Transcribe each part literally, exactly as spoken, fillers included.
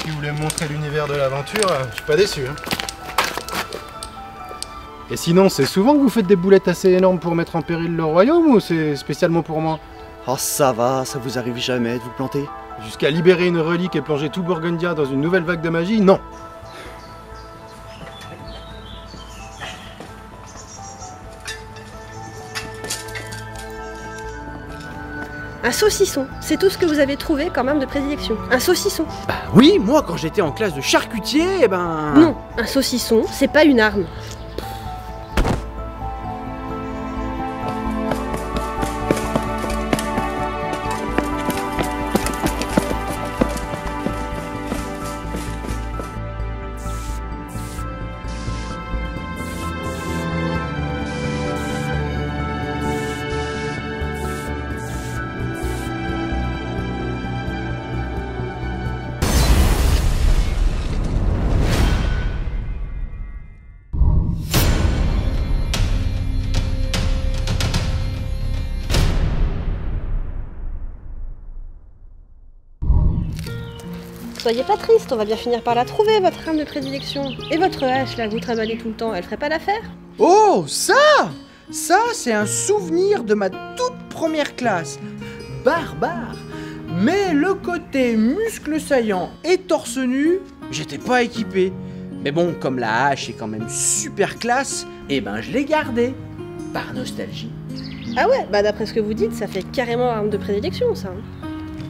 qui voulait me montrer l'univers de l'aventure, je suis pas déçu. Hein. Et sinon, c'est souvent que vous faites des boulettes assez énormes pour mettre en péril le royaume ou c'est spécialement pour moi? Oh ça va, ça vous arrive jamais de vous planter? Jusqu'à libérer une relique et plonger tout Burgundia dans une nouvelle vague de magie, non. Un saucisson, c'est tout ce que vous avez trouvé quand même de prédilection. Un saucisson. Bah oui, moi quand j'étais en classe de charcutier, eh ben... Non, un saucisson, c'est pas une arme. Soyez pas triste, on va bien finir par la trouver, votre arme de prédilection. Et votre hache, là, que vous travaillez tout le temps, elle ferait pas l'affaire? Oh, ça Ça, c'est un souvenir de ma toute première classe. Barbare. Mais le côté muscle saillant et torse nu, j'étais pas équipé. Mais bon, comme la hache est quand même super classe, eh ben je l'ai gardée. Par nostalgie. Ah ouais, bah d'après ce que vous dites, ça fait carrément arme de prédilection, ça. Hein.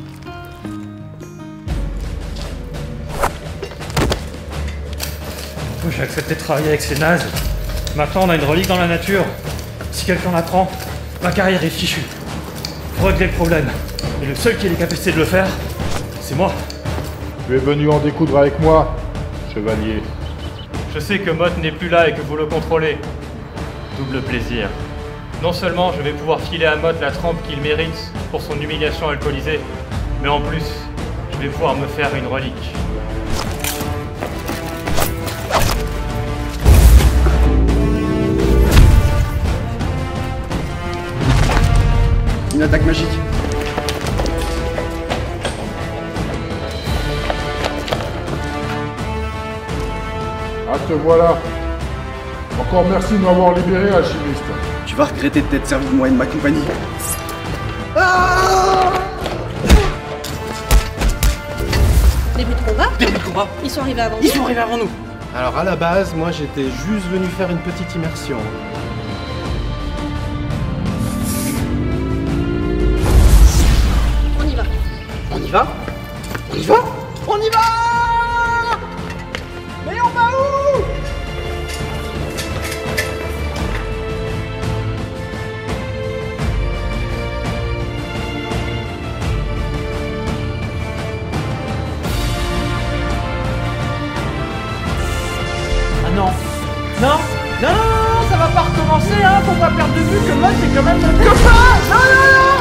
J'ai accepté de travailler avec ces nazes. Maintenant, on a une relique dans la nature. Si quelqu'un la prend, ma carrière est fichue. Faut régler le problème. Et le seul qui a les capacités de le faire, c'est moi. Tu es venu en découdre avec moi, chevalier. Je sais que Mott n'est plus là et que vous le contrôlez. Double plaisir. Non seulement je vais pouvoir filer à Mott la trempe qu'il mérite pour son humiliation alcoolisée, mais en plus, je vais pouvoir me faire une relique. Une attaque magique. Ah, te voilà. Encore merci de m'avoir libéré, alchimiste. Tu vas regretter de t'être servi de moi et de ma compagnie. Début de combat? Début de combat. Ils sont arrivés avant Ils nous. sont arrivés avant nous. Alors à la base, moi j'étais juste venu faire une petite immersion. On y va. On y va? On y va? On y va? Mais on va où? Ah non. Non, non, non, non, non, ça va pas recommencer, hein. Faut pas perdre de vue que moi c'est quand même mon copain. Non, non, non.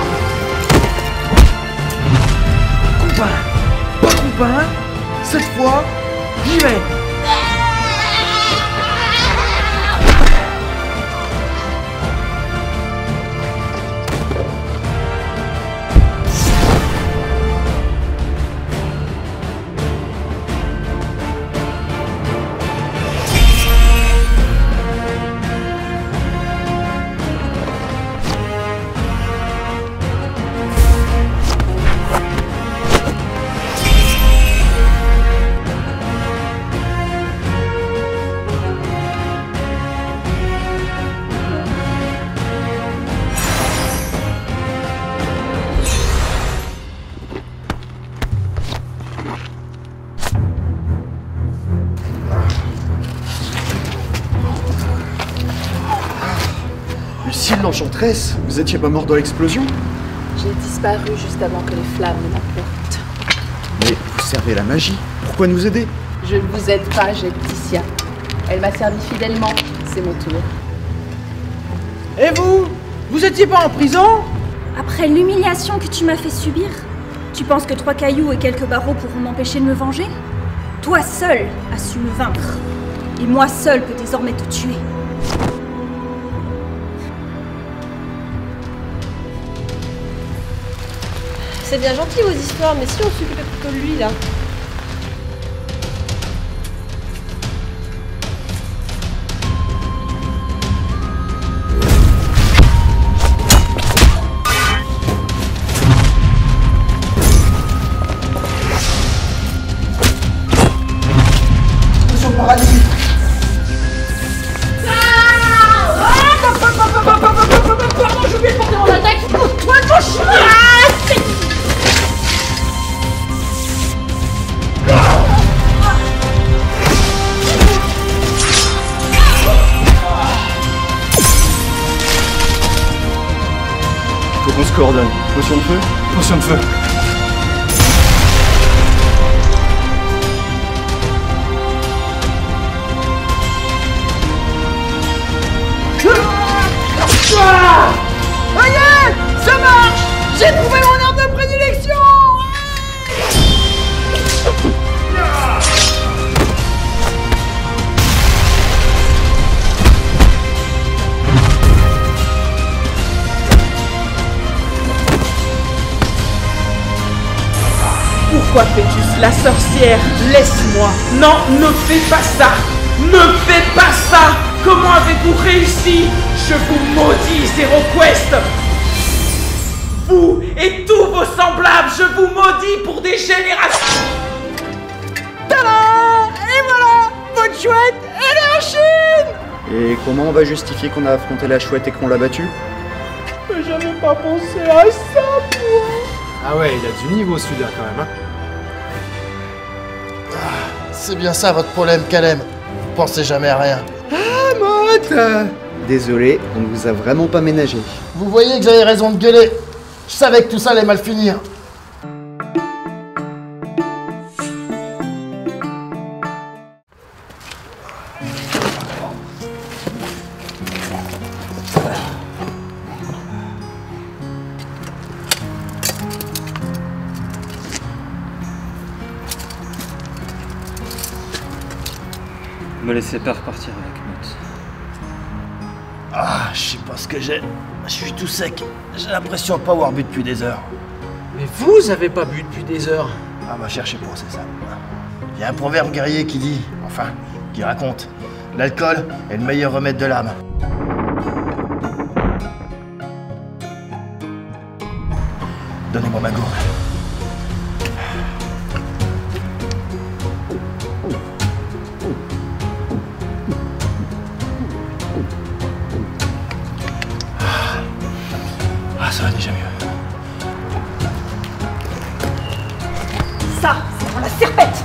Copain, pas copain, cette fois, j'y vais. Lucille l'enchanteresse, vous étiez pas mort dans l'explosion? J'ai disparu juste avant que les flammes ne m'emportent. Mais vous servez la magie, pourquoi nous aider? Je ne vous aide pas, j'aide Ticia. Elle m'a servi fidèlement, c'est mon tour. Et vous? Vous étiez pas en prison? Après l'humiliation que tu m'as fait subir, tu penses que trois cailloux et quelques barreaux pourront m'empêcher de me venger? Toi seul as su me vaincre. Et moi seul peux désormais te tuer. C'est bien gentil vos histoires, mais si on s'occupait plutôt de lui là. coordonne. Potion de feu? Potion de feu. Ah, ça y est, ça marche. J'ai trouvé mon arme de prédilection. Pourquoi fais-tu cela, sorcière? Laisse-moi. Non, ne fais pas ça. Ne fais pas ça. Comment avez-vous réussi? Je vous maudis, Zero Quest. Vous et tous vos semblables, je vous maudis pour des générations. Tada! Et voilà, votre chouette, elle est en Chine. Et comment on va justifier qu'on a affronté la chouette et qu'on l'a battue? Mais j'avais pas pensé à ça, moi. Ah ouais, il a du niveau celui-là quand même, hein. C'est bien ça votre problème, Calem. Vous pensez jamais à rien. Ah, Motte. Désolé, on ne vous a vraiment pas ménagé. Vous voyez que j'avais raison de gueuler. Je savais que tout ça allait mal finir. Me laissez pas repartir avec Mott. Ah, je sais pas ce que j'ai. Je suis tout sec. J'ai l'impression de pas avoir bu depuis des heures. Mais vous avez pas bu depuis des heures. Ah bah cherchez pas, c'est ça. Il y a un proverbe guerrier qui dit, enfin, qui raconte, l'alcool est le meilleur remède de l'âme. Donnez-moi ma gourde. Ah, ça va déjà mieux. Ça, c'est pour la serpette.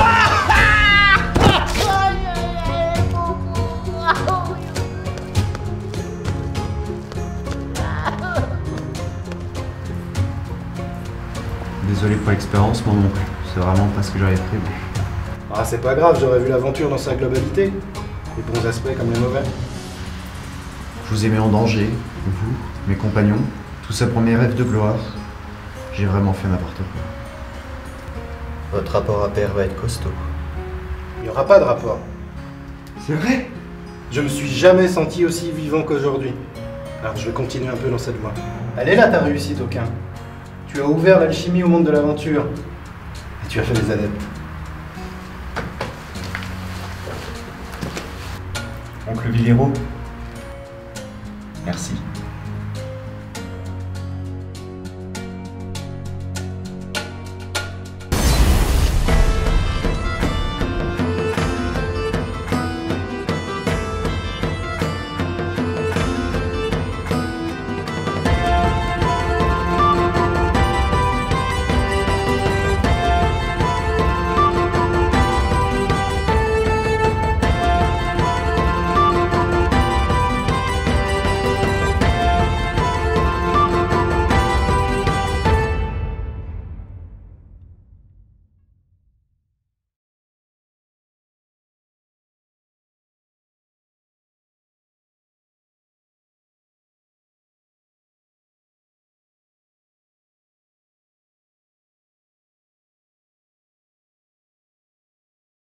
Désolé pour l'expérience, mon oncle. C'est vraiment pas ce que j'avais prévu. Ah, c'est pas grave, j'aurais vu l'aventure dans sa globalité. Les bons aspects comme les mauvais. Je vous ai mis en danger, vous, mes compagnons, tout ça pour mes rêves de gloire. J'ai vraiment fait n'importe quoi. Votre rapport à père va être costaud. Il n'y aura pas de rapport. C'est vrai? Je me suis jamais senti aussi vivant qu'aujourd'hui. Alors je vais continuer un peu dans cette voie. Elle est là ta réussite, aucun. Tu as ouvert l'alchimie au monde de l'aventure. Et tu as fait des adeptes. Oncle Villero, merci.